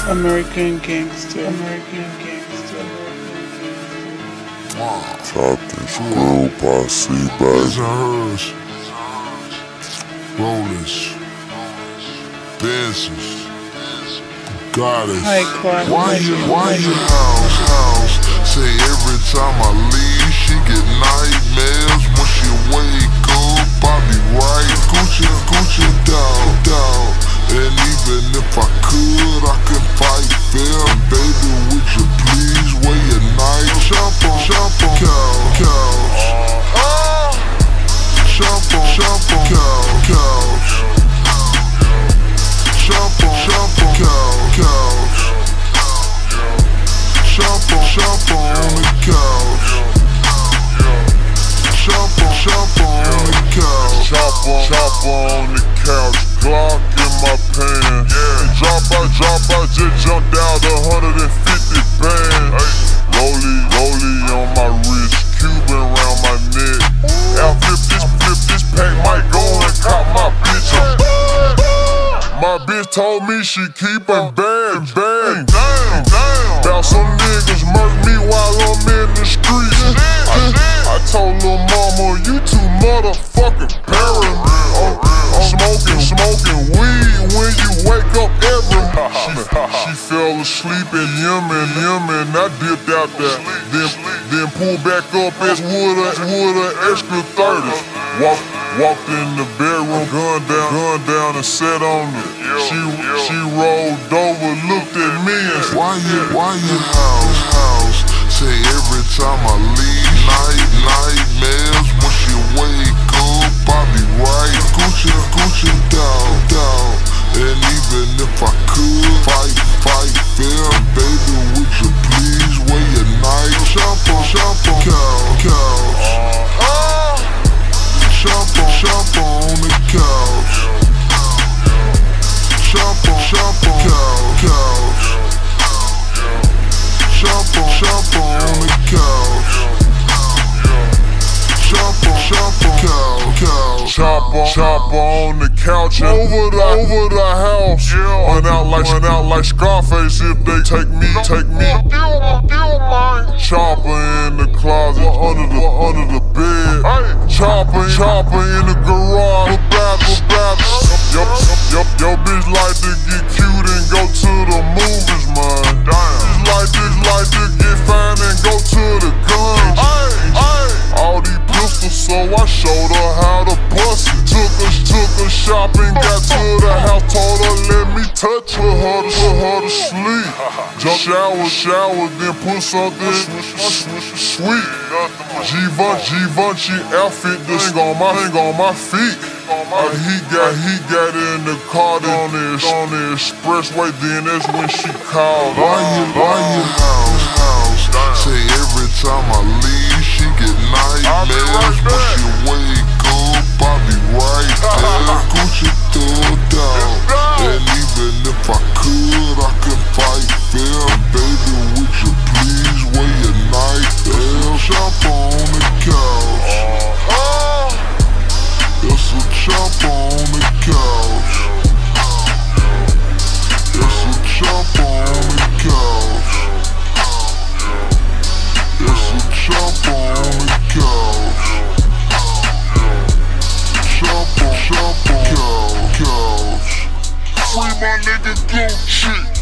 American Gangster, American Gangster. Talking screw posse, baby. Hers, Rollers, Benzes, Goddess. High class. Why you house? Say every time I leave, she get nightmares. When she wake up, I be right. Gucci dog. And even if I could, I can fight fair. Baby, would you please wear your night? Jump on couch. Jump on couch. Jump on couch. Jump on the couch. Jump on the couch. Chop on the couch. Glock in my pants. Drop I just jumped out 150 bands. Rollie on my wrist, Cuban round my neck. Flip this pack, might go and cop my bitch. My bitch told me she keepin' bang. Bout some niggas murk me while I'm in the streets. I told lil' mama, you too motherfucking paranoid. I'm smoking weed when you wake up every. She fell asleep in Yemen, I dipped out there. Then pulled back up as wood a extra 30. Walked in the bedroom, gun down and sat on it. She rolled over, looked at me and said, Why you house? Say every time I leave, nightmares. When she wake up, I be right. Gucci dog. And even if I could fight fair, baby, would you please wear your night? Jump on couch. Jump on the couch. Jump on couch. Jump on the couch. Chop on the couch and over the house. Run out like Scarface if they take me. Chopper in the closet under the bed. Chopper in the garage. Yo bitch like to get cute and go to the movies, man. Like to get fine and go to the guns. All these pistols, so I showed her how to bust it. Took her shopping, got to the house, told her let me touch her, put her to sleep. Shower, then put something sweet. Givenchy outfit, this thing on my feet. He got in the car on the expressway, then that's when she called. Why you house? Say every time I leave, she get nightmares. When she wake up, I be right there. Gucci dog. And even if I could, I can fight fair. Baby, would you please wear your night there? Jump on the couch. It's a jump on the couch. It's a jump on the couch. It's a jump on the couch. Jump on couch. Free my nigga Gucci.